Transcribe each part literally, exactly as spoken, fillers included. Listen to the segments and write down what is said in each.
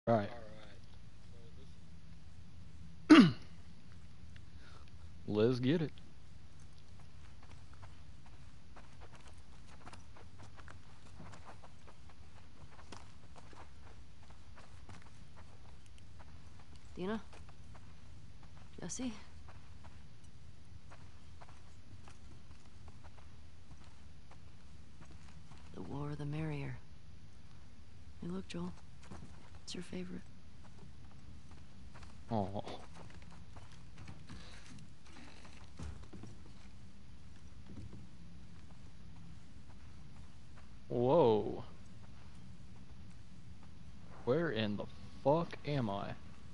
Alright. Let's get it. Dina? Jesse? The war, the merrier. Hey, look, Joel. It's your favorite. Oh. Whoa. Where in the fuck am I?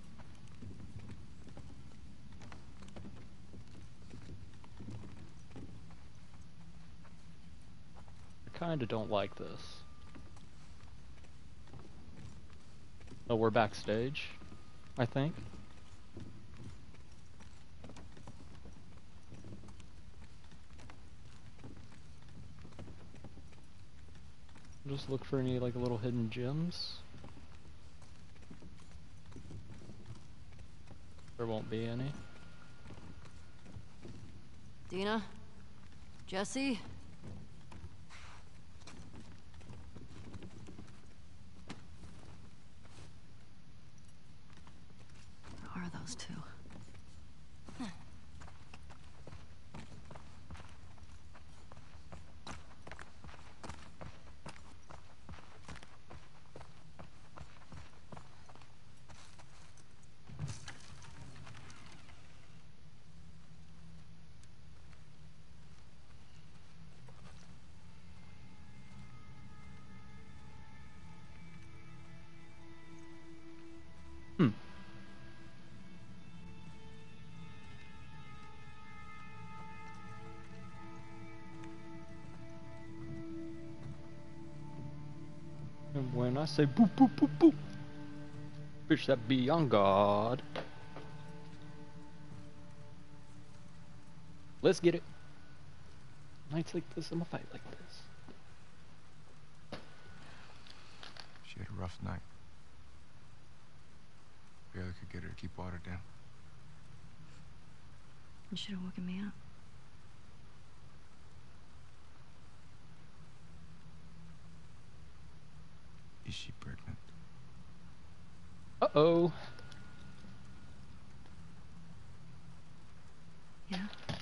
I kinda don't like this. Oh, we're backstage, I think. Just look for any like little hidden gems. There won't be any. Dina? Jesse? Where are those two? Hmm. And when I say boop boop boop boop, bitch, that be on God. Let's get it. Nights like this, I'm a fight like this. She had a rough night. Barely could get her to keep water down. You should have woken me up. Is she pregnant? Uh-oh. Yeah?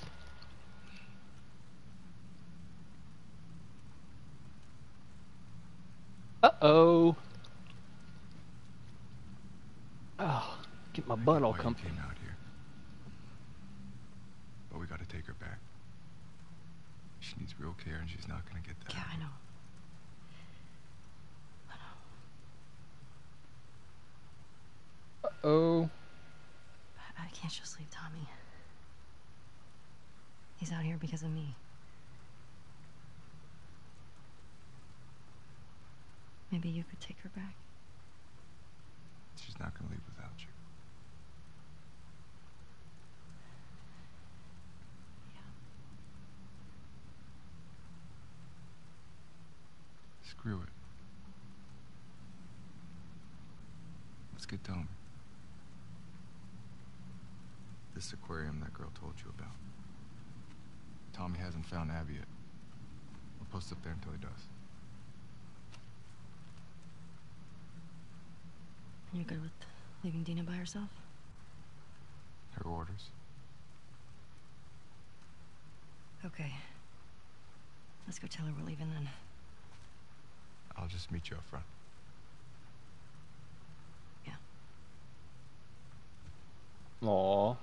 Uh-oh. Oh, get my I butt get all why you comfy. came out here. But we gotta take her back. She needs real care and she's not gonna get that. Yeah, I know. I know. Uh-oh. I, I can't just leave Tommy. He's out here because of me. Maybe you could take her back. She's not gonna leave without you. Yeah. Screw it. Let's get Tommy. This aquarium that girl told you about. Tommy hasn't found Abby yet. We'll post up there until he does. You good with leaving Dina by herself? Her orders. Okay. Let's go tell her we're leaving then. I'll just meet you up front. Yeah. Aw.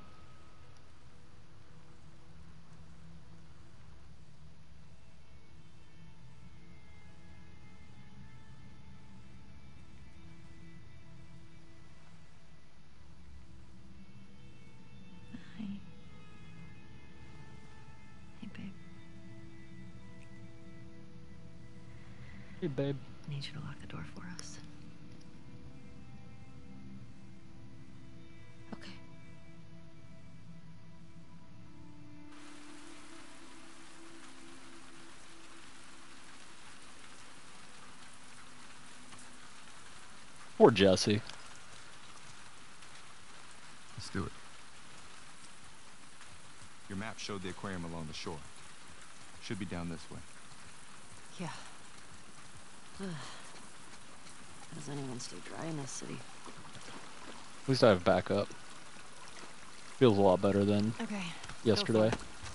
Hi. Hey, babe. Hey, babe. I need you to lock the door for us. Okay. Poor Jesse. Your map showed the aquarium along the shore. Should be down this way. Yeah. How does anyone stay dry in this city? At least I have backup. Feels a lot better than Okay. yesterday.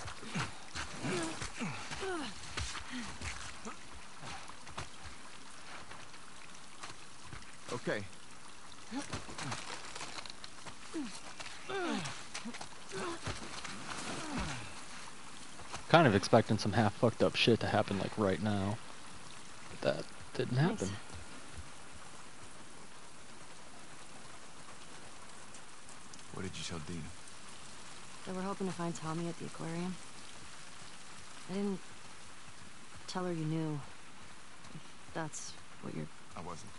Okay. Kind of expecting some half fucked up shit to happen like right now. But that didn't happen. Nice. What did you tell Dina? They were hoping to find Tommy at the aquarium. I didn't tell her you knew. If that's what you're... I wasn't.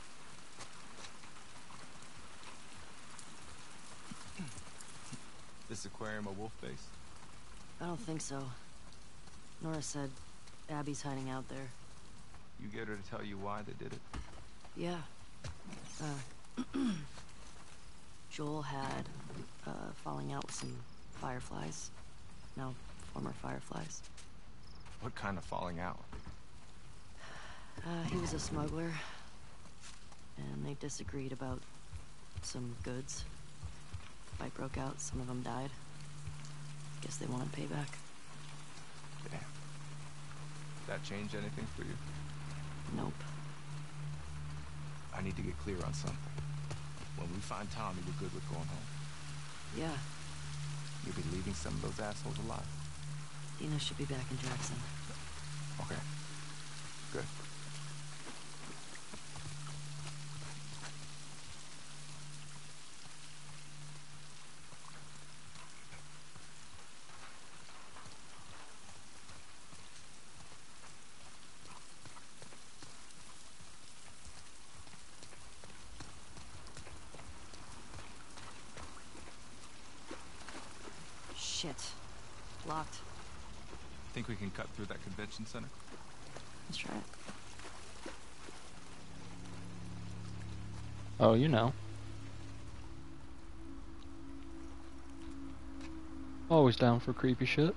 This aquarium a wolf base? I don't think so. Nora said Abby's hiding out there. You get her to tell you why they did it? Yeah. Uh, Joel had uh, falling out with some fireflies. No, former fireflies. What kind of falling out? Uh, he was a smuggler. And they disagreed about some goods. Fight broke out, some of them died. Guess they wanted payback. Damn. That change anything for you? Nope. I need to get clear on something. When we find Tommy, we're good with going home. Yeah, You'll be leaving some of those assholes alive. Dina should be back in Jackson. Okay. Good. Shit. Locked. Think we can cut through that convention center? Let's try it. Oh, you know. Always down for creepy shit.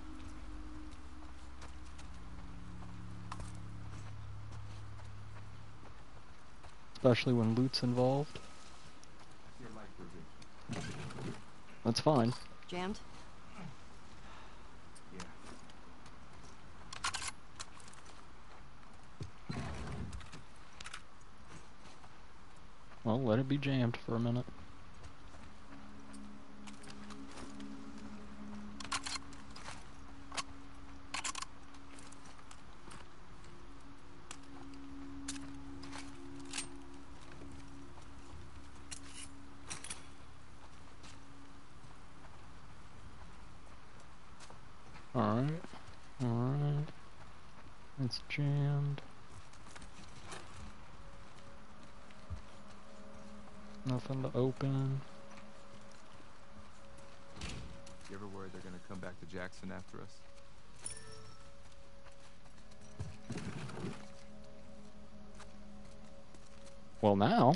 Especially when loot's involved. That's fine. Jammed? Yeah. Well, let it be jammed for a minute. Alright, alright. It's jammed. Nothing to open. You ever worried they're gonna come back to Jackson after us? Well, now.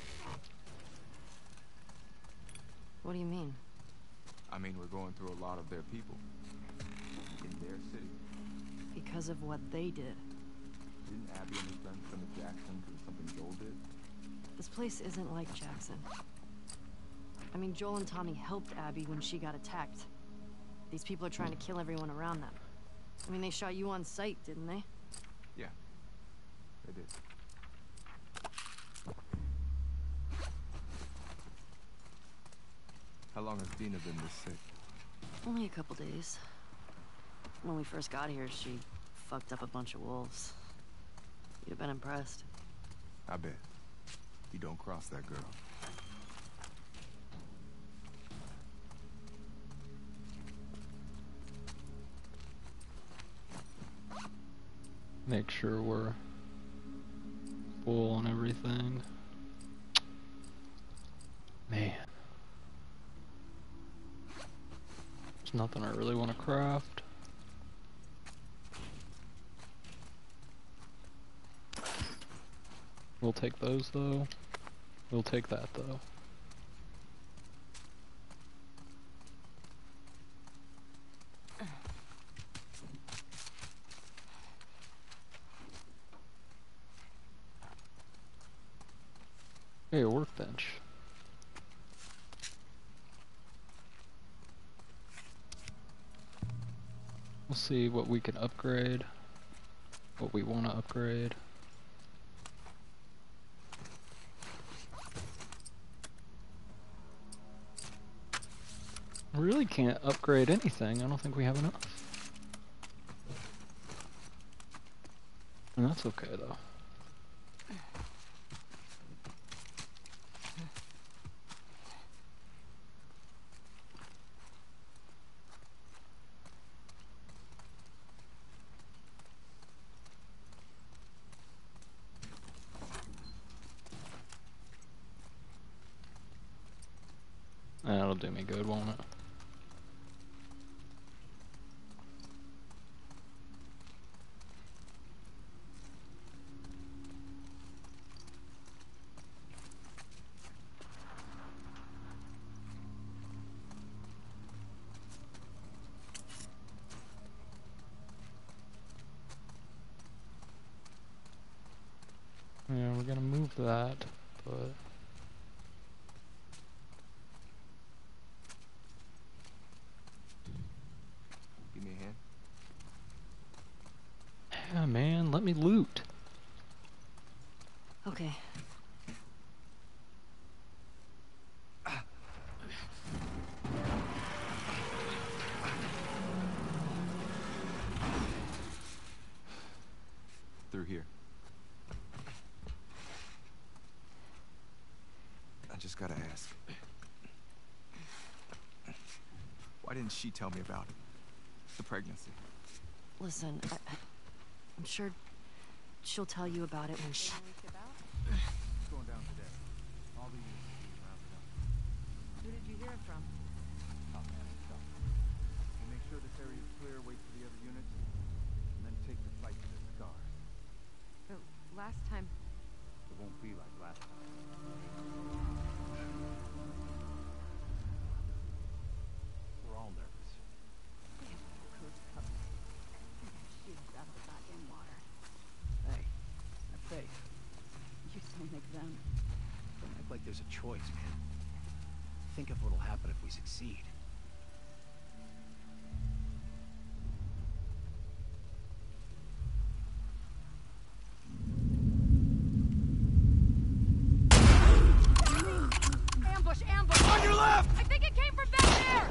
What do you mean? I mean, we're going through a lot of their people. In their city. Because of what they did. Didn't Abby and his friends come to Jackson because of something Joel did? This place isn't like Jackson. I mean, Joel and Tommy helped Abby when she got attacked. These people are trying to kill everyone around them. I mean, they shot you on sight, didn't they? Yeah, they did. How long has Dina been this sick? Only a couple days. When we first got here, she fucked up a bunch of wolves. You'd have been impressed. I bet. You don't cross that girl. Make sure we're full on everything. Man. There's nothing I really want to craft. We'll take those though. We'll take that though. Hey, a workbench. We'll see what we can upgrade, what we want to upgrade. We really can't upgrade anything. I don't think we have enough. And that's okay though. That'll do me good, won't it? Yeah, we're gonna move that, but... Give me a hand. Yeah, man, let me loot. Okay. Through here. I just gotta ask. Why didn't she tell me about it? The pregnancy. Listen, I, I'm sure she'll tell you about it when she... What's going down today? All the units are being rounded up. Who did you hear it from? Top man himself. We'll make sure this area is clear, wait for the other units, and then take the fight to the scars. The last time... It won't be like last time. We're all nervous. Shields out of the goddamn water. Hey, have faith. You don't make them. Don't act like there's a choice, man. Think of what'll happen if we succeed. Ambush! Ambush! On your left! I think it came from back there!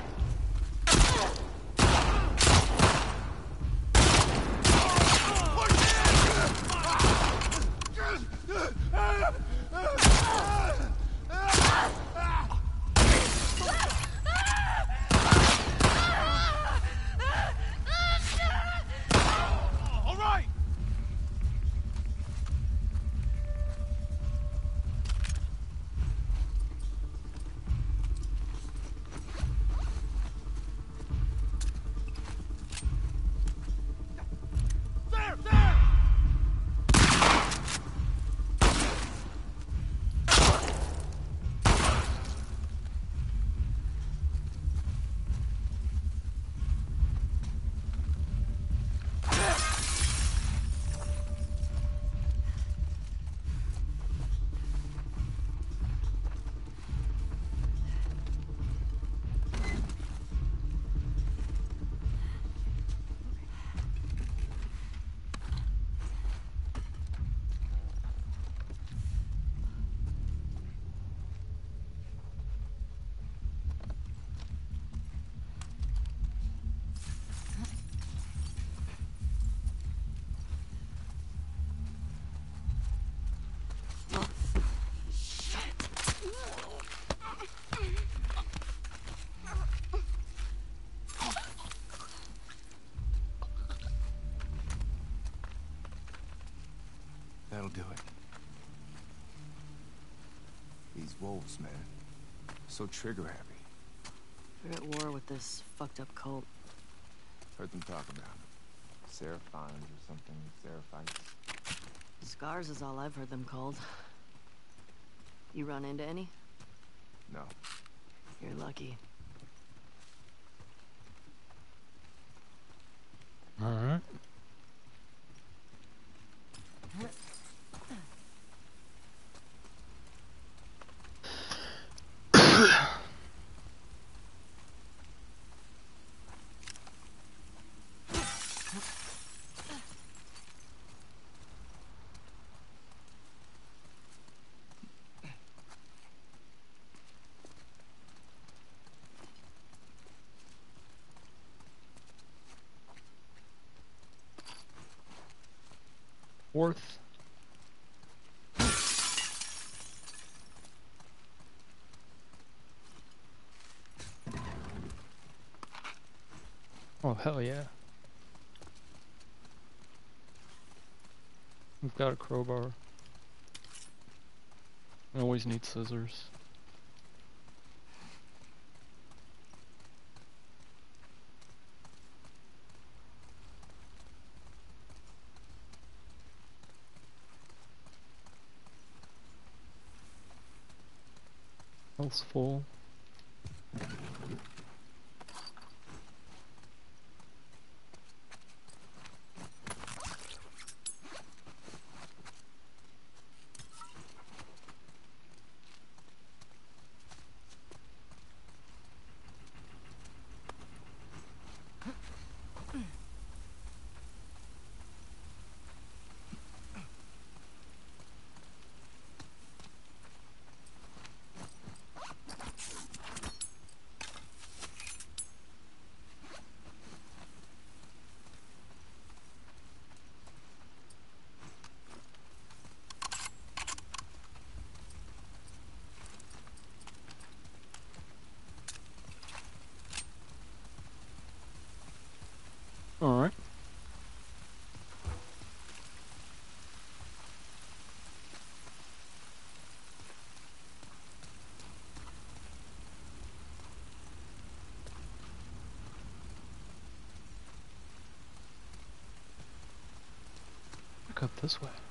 All right! There! There! That'll do it. These wolves, man. So trigger happy. They're at war with this fucked up cult. Heard them talk about it. Seraphines or something. Seraphites. Scars is all I've heard them called. You run into any? No. You're lucky. Alright. fourth. Oh, hell yeah. We've got a crowbar. We always need scissors. Health's full. Alright. Back up this way.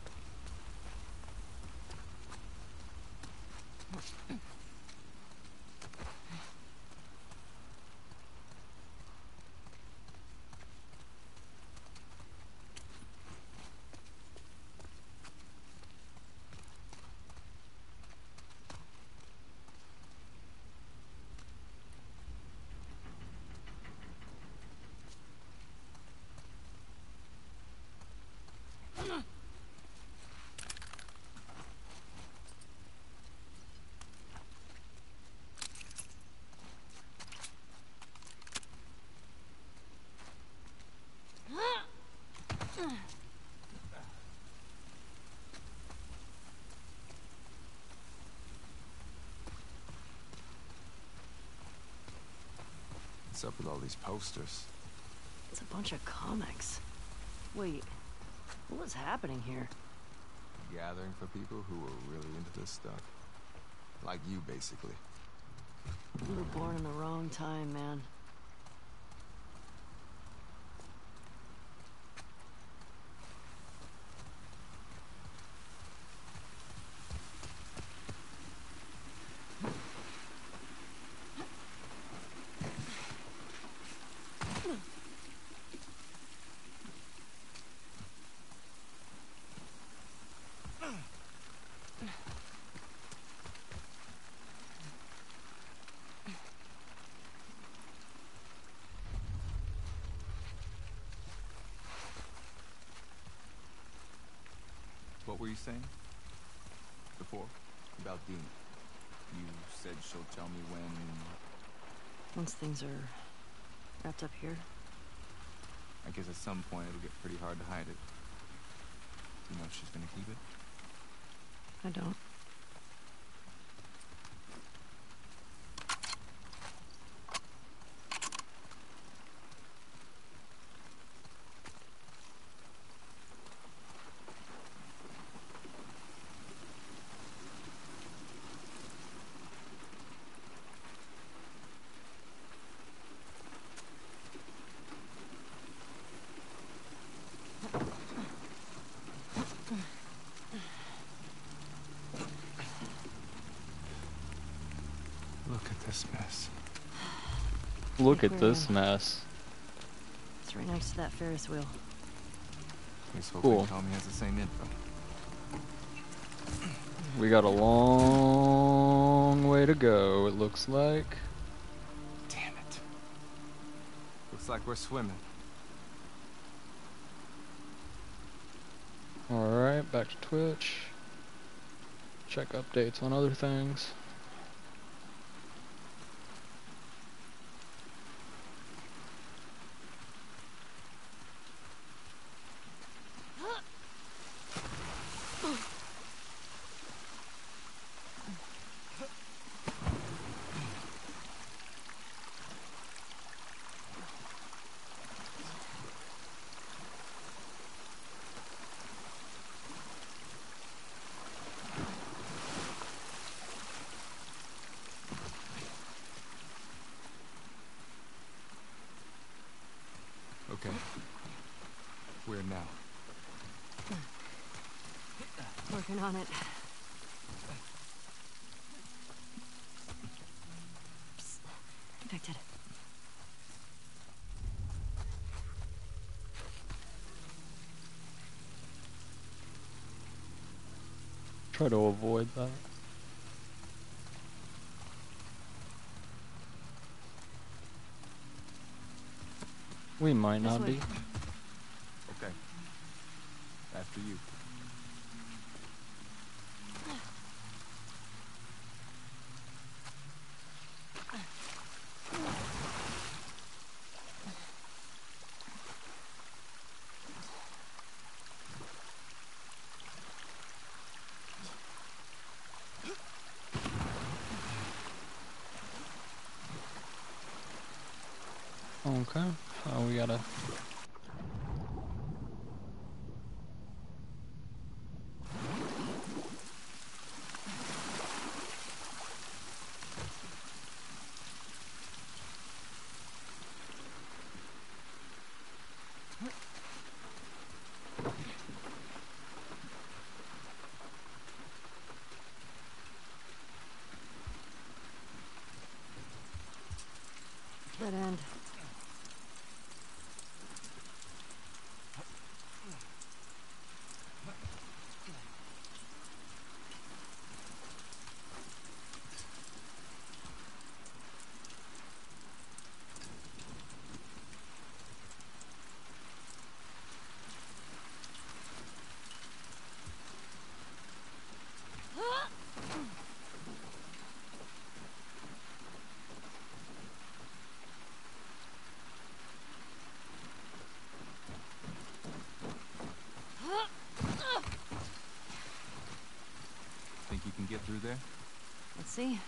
What's up with all these posters? It's a bunch of comics. Wait, what was happening here? A gathering for people who were really into this stuff. Like you, basically. You were born in the wrong time, man. What were you saying? Before? About Dean. You said she'll tell me when... Once things are wrapped up here. I guess at some point it'll get pretty hard to hide it. You know if she's gonna keep it? I don't. Look at this mess. Look at Aquarium. this mess. It's right next to that Ferris wheel. He's hoping Cool. Tommy has the same info. We got a long way to go, it looks like. Damn it. Looks like we're swimming. Alright, back to Twitch. Check updates on other things. Working on it. Psst. Infected. Try to avoid that. We might This not way. be. Okay. After you. Okay. Oh, we gotta. Dead end. Think you can get through there? Let's see.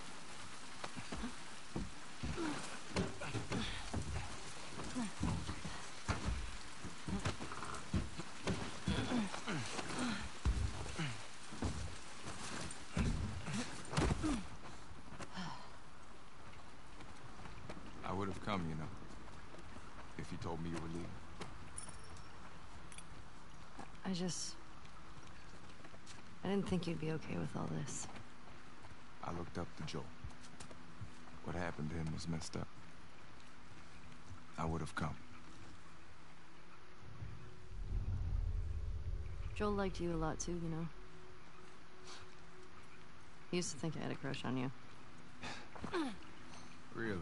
I would have come, you know, if you told me you were leaving. I just... I didn't think you'd be okay with all this. I looked up to Joel. What happened to him was messed up. I would have come. Joel liked you a lot too, you know. He used to think I had a crush on you. Really?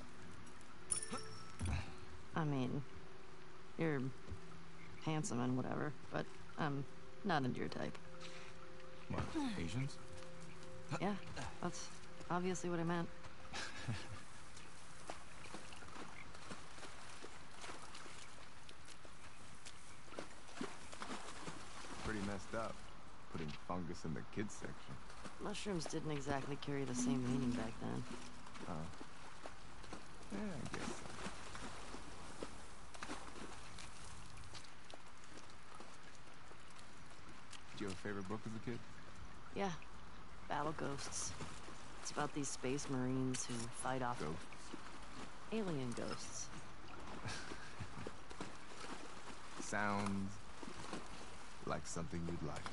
I mean, you're handsome and whatever, but I'm not into your type. What, Asians? Yeah, that's obviously what I meant. Pretty messed up, putting fungus in the kids section. Mushrooms didn't exactly carry the same meaning back then. Oh. Yeah, I guess so. Did you have a favorite book as a kid? Yeah, Battle Ghosts. It's about these space marines who fight off Ghosts? alien ghosts. Sounds like something you'd like.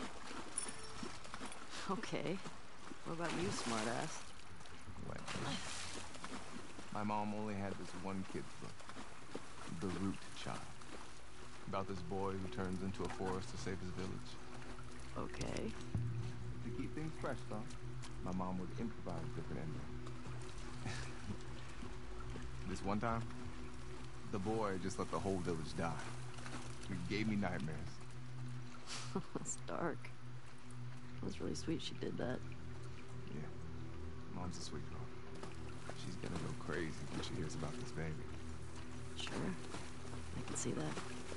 Okay. What about you, smartass? What? My mom only had this one kid's book, The Root Child, about this boy who turns into a forest to save his village. Okay. To keep things fresh, though, my mom would improvise different endings. This one time, the boy just let the whole village die. It gave me nightmares. That's dark. It was really sweet she did that. Yeah, mom's a sweet girl. She's gonna go crazy when she hears about this baby. Sure. I can see that.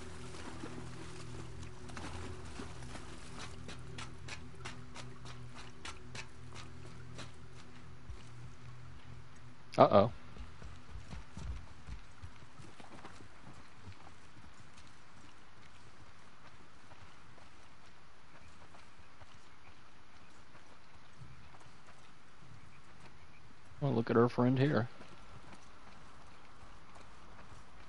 Uh-oh. Well, look at our friend here.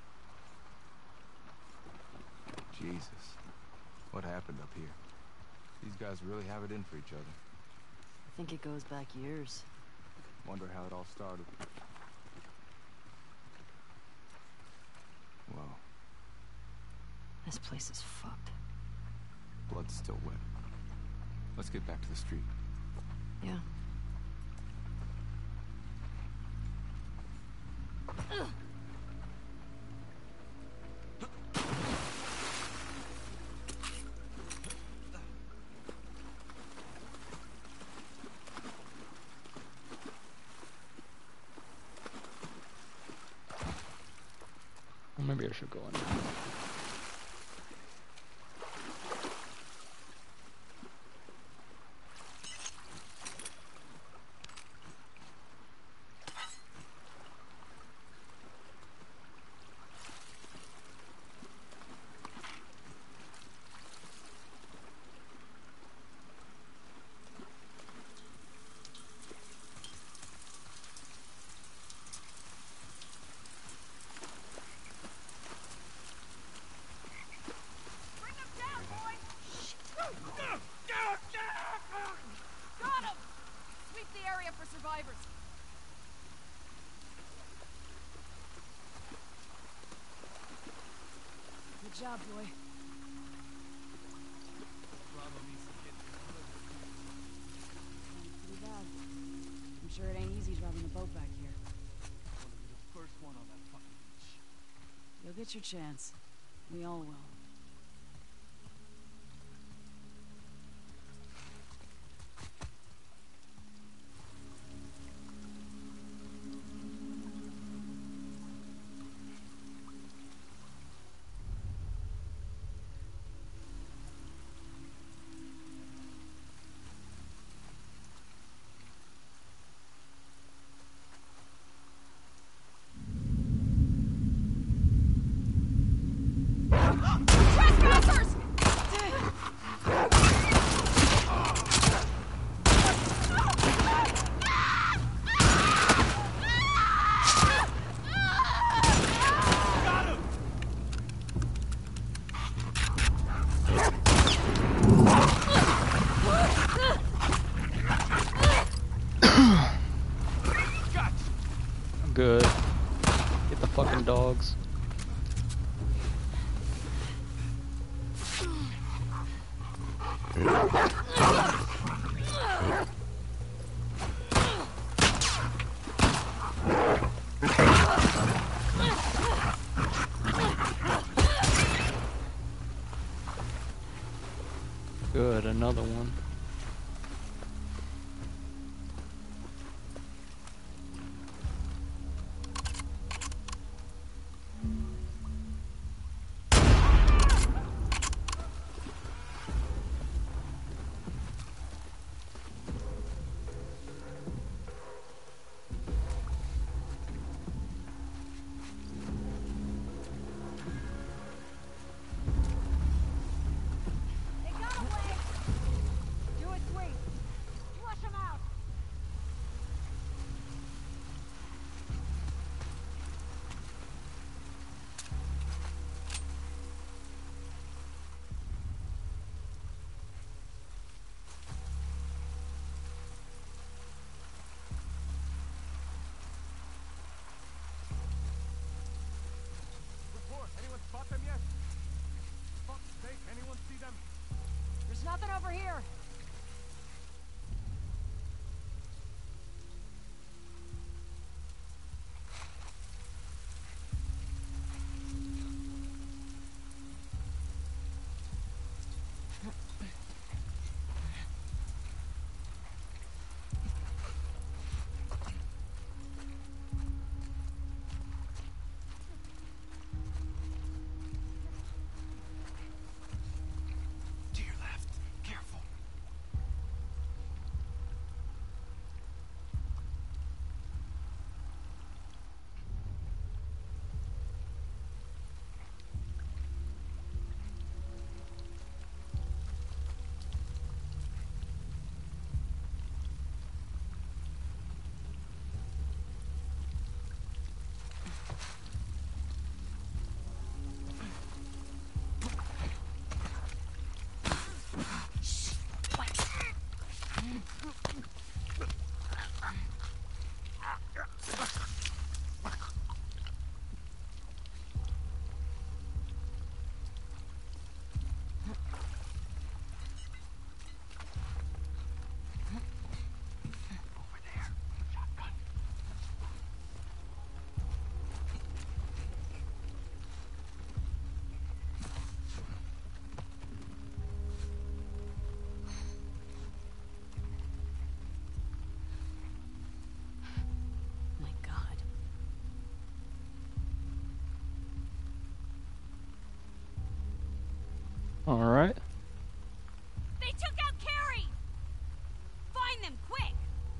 Jesus, what happened up here? These guys really have it in for each other. I think it goes back years. Wonder how it all started. Well, This place is fucked. blood's still wet. Let's get back to the street. Yeah. Well, maybe I should go in. Bring them down, boys! Got him! Sweep the area for survivors. Good job, boy. Pretty bad. I'm sure it ain't easy driving a boat back here. First one on that fucking beach. You'll get your chance. We all will. Trespassers! I'm good. Get the fucking dogs. Good, another one. They got away! Alright. They took out Carrie! Find them, quick!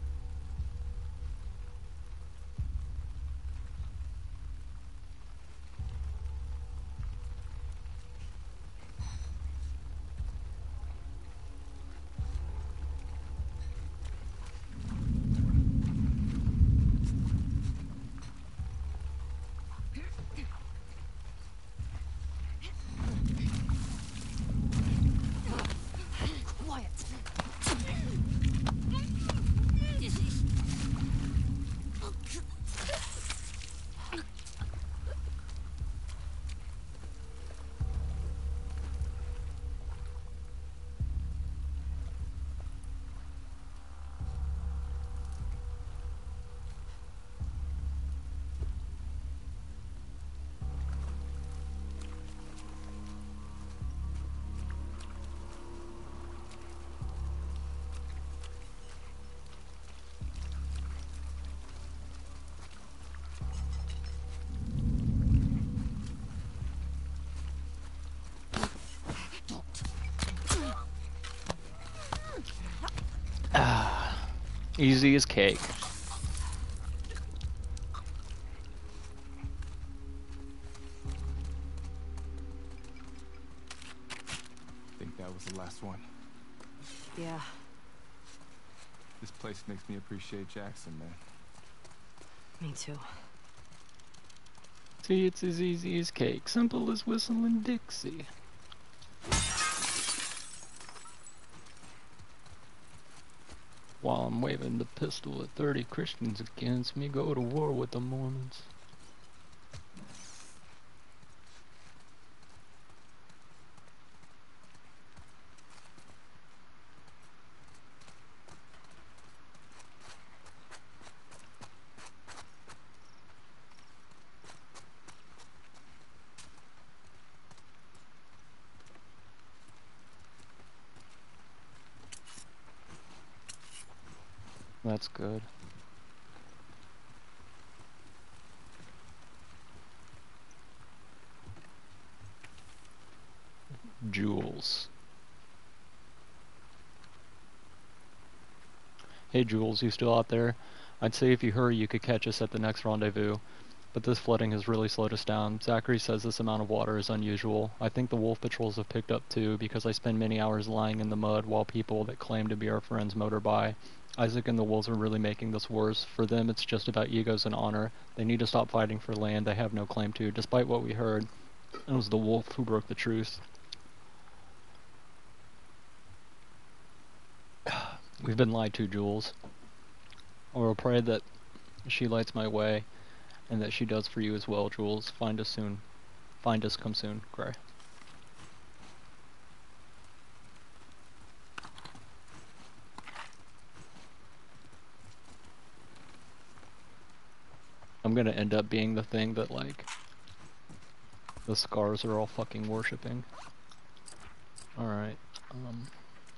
Easy as cake. Think that was the last one. Yeah. This place makes me appreciate Jackson, man. Me too. See, it's as easy as cake. Simple as whistling Dixie. While I'm waving the pistol at thirty Christians against me, go to war with the Mormons. That's good. Jules. Hey Jules, you still out there? I'd say if you hurry you could catch us at the next rendezvous. But this flooding has really slowed us down. Zachary says this amount of water is unusual. I think the wolf patrols have picked up too, because I spend many hours lying in the mud while people that claim to be our friends motor by. Isaac and the wolves are really making this worse. For them, it's just about egos and honor. They need to stop fighting for land they have no claim to. Despite what we heard, it was the wolf who broke the truce. We've been lied to, Jules. I will pray that she lights my way, and that she does for you as well, Jules. Find us soon. Find us, come soon, Gray. I'm gonna end up being the thing that, like, the scars are all fucking worshipping. Alright, um...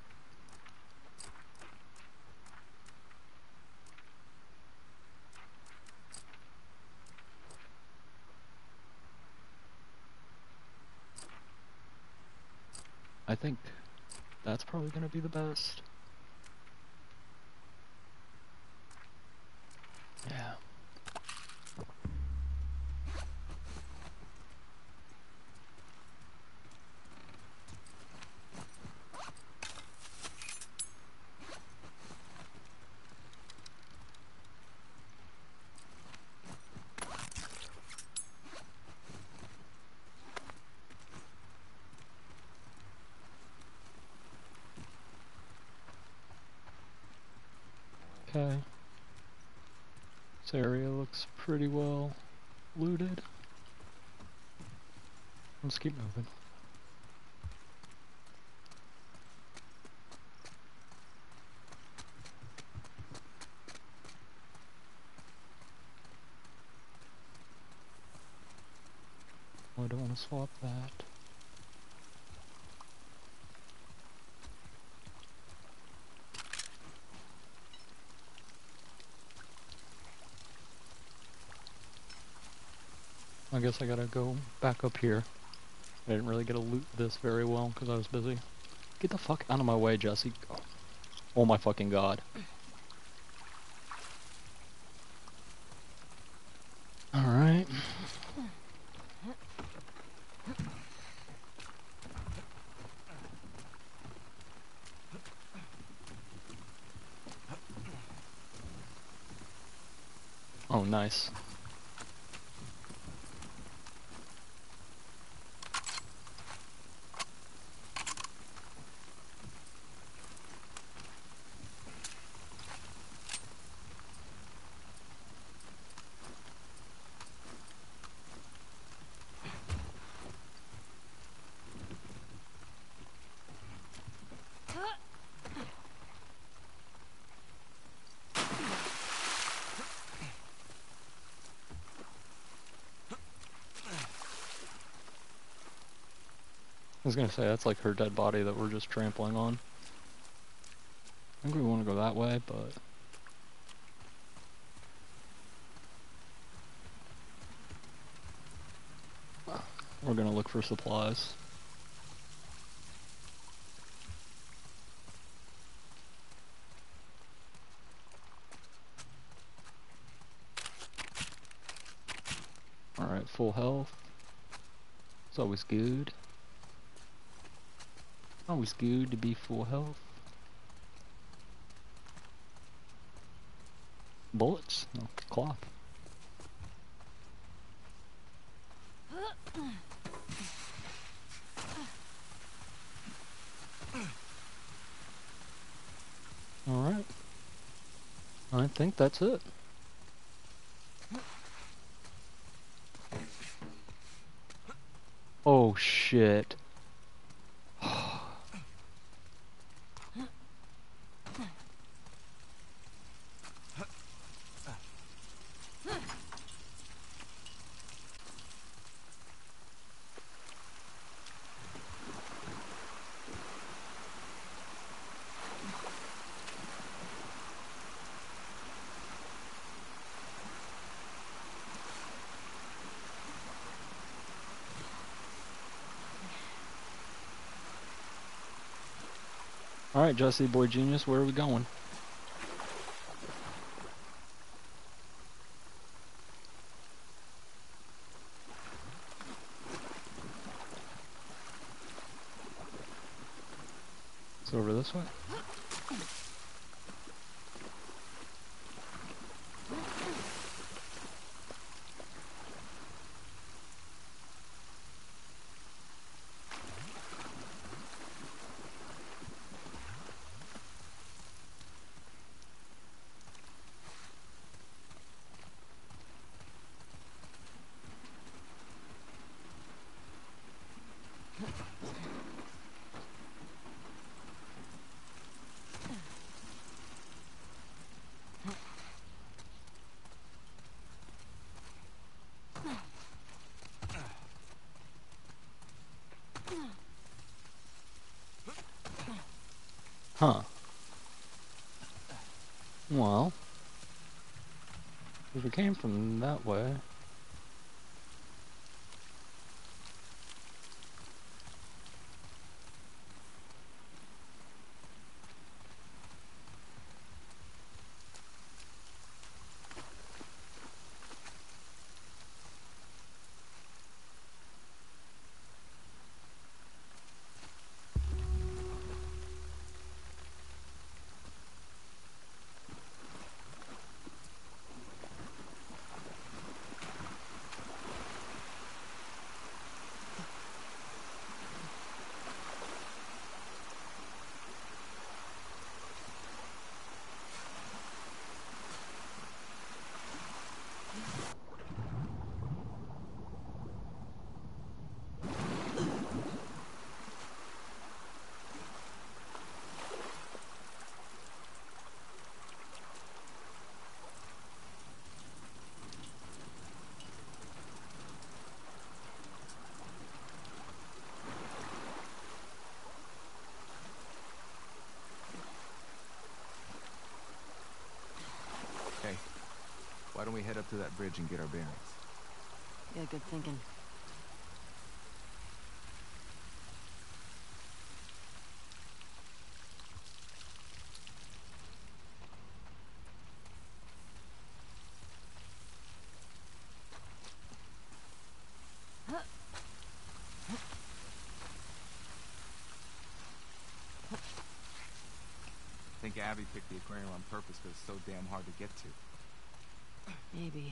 I think that's probably gonna be the best. Yeah. Okay. This area looks pretty well looted. Let's keep moving. Oh, I don't want to swap that. I guess I gotta go back up here I didn't really get to loot this very well because I was busy. Get the fuck out of my way, Jesse. Oh, oh my fucking god. Alright. Oh, nice. I was gonna say, that's like her dead body that we're just trampling on. I think we want to go that way, but... we're gonna look for supplies. Alright, full health. It's always good. Always good to be full health. Bullets? No, cloth. Alright. I think that's it. Oh shit. Alright, Jesse, boy genius, where are we going? It's over this way. Huh. Well, if we came from that way... Hey, why don't we head up to that bridge and get our bearings? Yeah, good thinking. Abby picked the aquarium on purpose because it's so damn hard to get to. Maybe.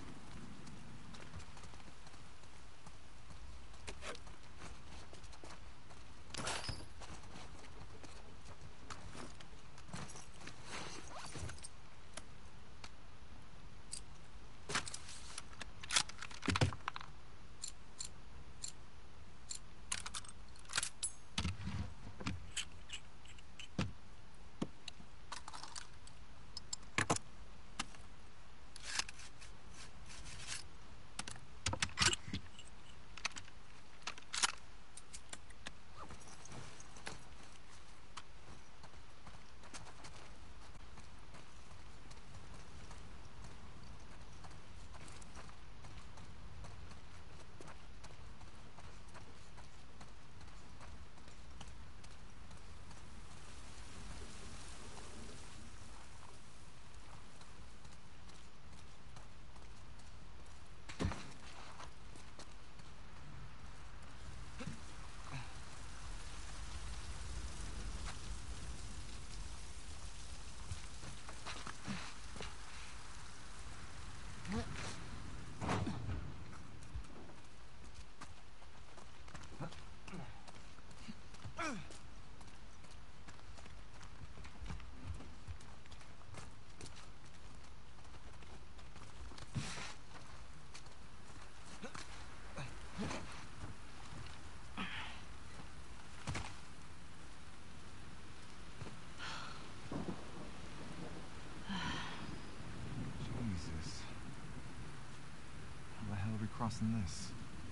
Jesus. How the hell are we crossing this?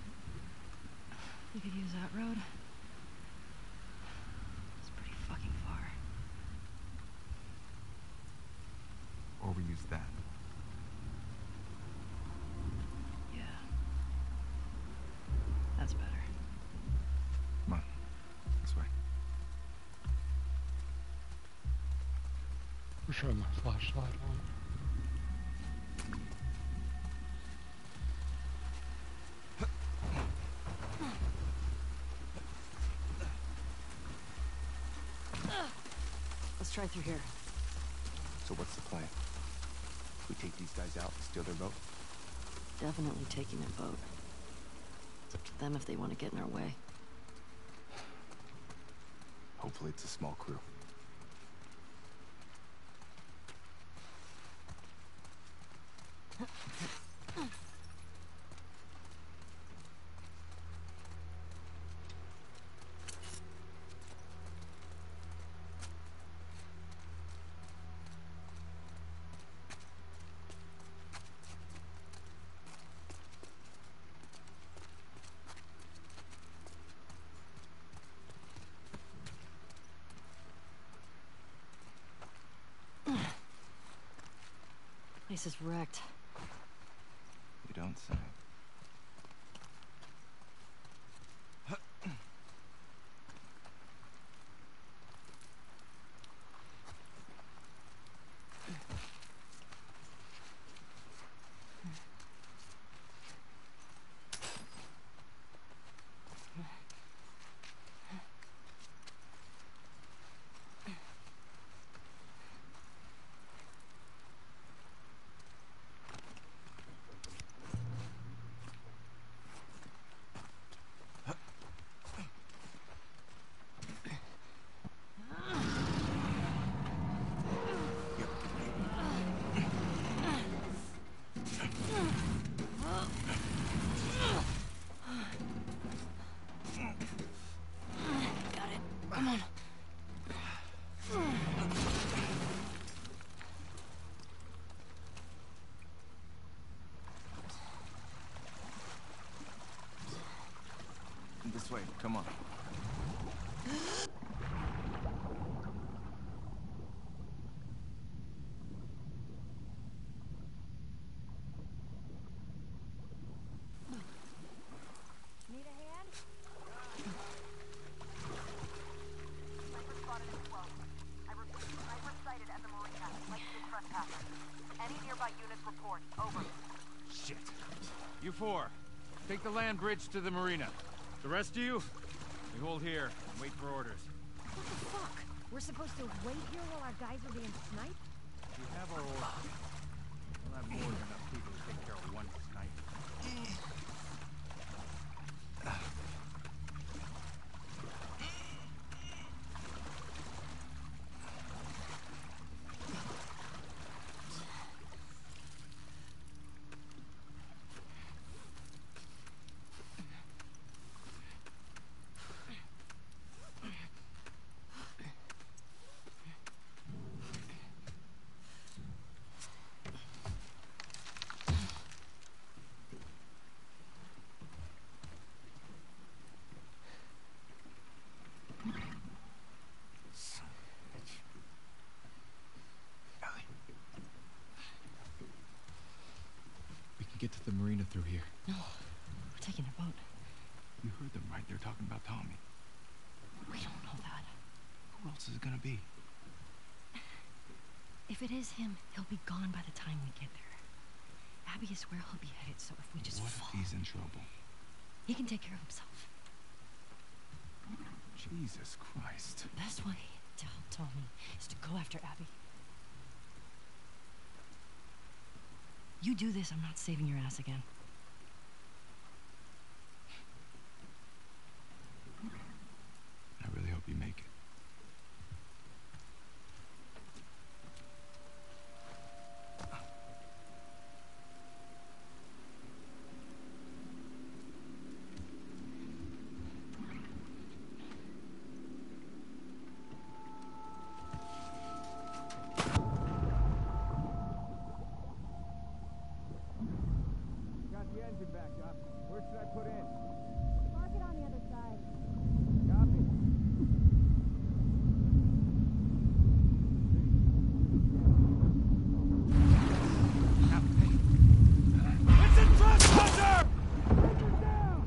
We could use that road. It's pretty fucking far. Or we use that. Yeah. That's better. Come on. This way. For sure, my flashlight on. Let's try through here. So what's the plan? We take these guys out and steal their boat? Definitely taking their boat. It's up to them if they want to get in our way. Hopefully it's a small crew. Place is wrecked. You don't say. This way, come on. Need a hand? Sniper spotted at twelve. I repeat, sniper sighted at the marina. Likely a trespasser. Any nearby units report. Over. Shit. You four, take the land bridge to the marina. The rest of you, we hold here and wait for orders. What the fuck? We're supposed to wait here while our guys are being sniped? We have our orders. We'll have more than enough people to take care of one sniper. Get to the marina through here. No, we're taking a boat. You heard them, right? They're talking about Tommy. We don't know that. Who else is it gonna be? If it is him, he'll be gone by the time we get there. Abby is where he'll be headed, so if we just What fall... if he's in trouble? He can take care of himself. Jesus Christ. The best way to help Tommy is to go after Abby. You do this, I'm not saving your ass again. I really hope you make it. Got the engine back up. Where should I put in? Park it on the other side. Copy. It's a trespasser! Engine down!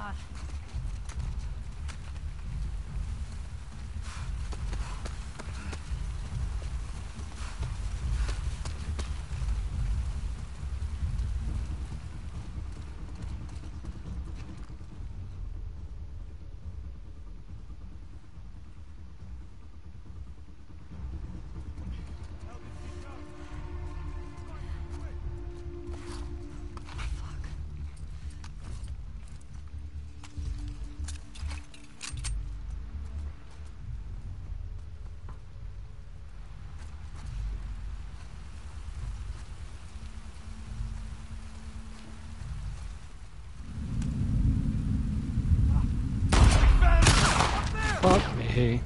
Fuck me.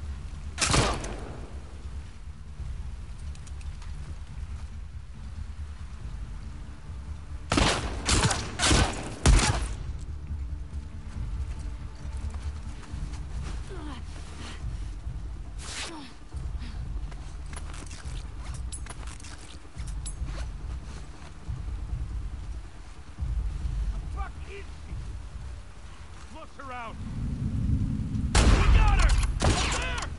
Fuck is she? Look around. We got her! Up there!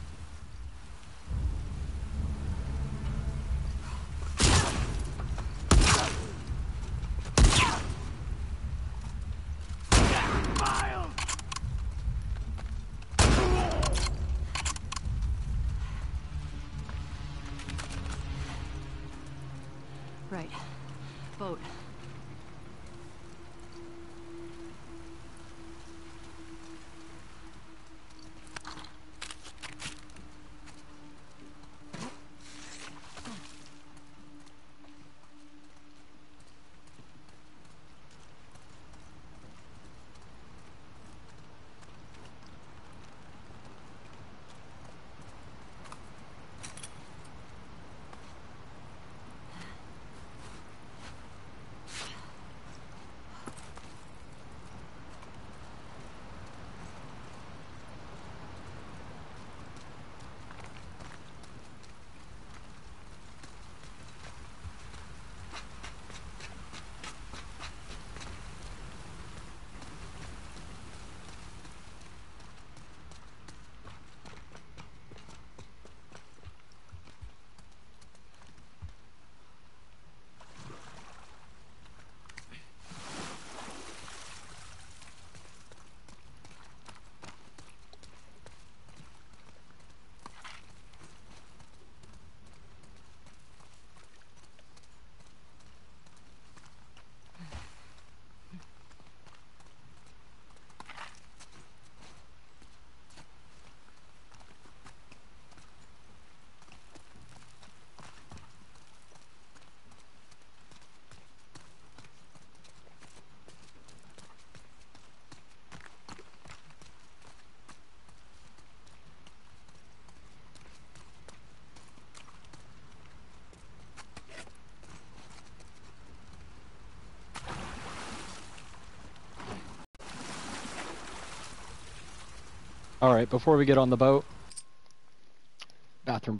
Miles! Right. Boat. Alright, before we get on the boat, bathroom